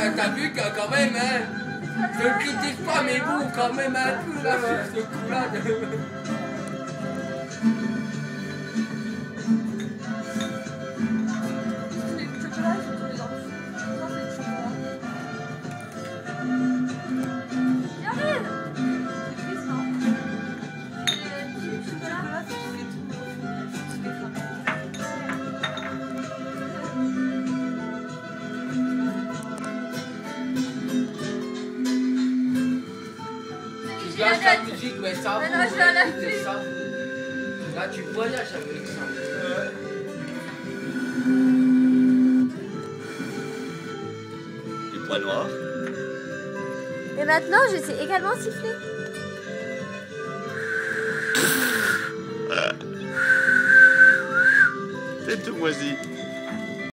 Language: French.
t'as vu quand même, hein. Je ne critique pas, mais bon, quand même un peu là, sur ce coup-là. Lâche la musique, mais ça va. Non, je la lâche plus. Là, tu voyages avec ça. Les points noirs. Et maintenant, je sais également siffler. T'es tout moisi.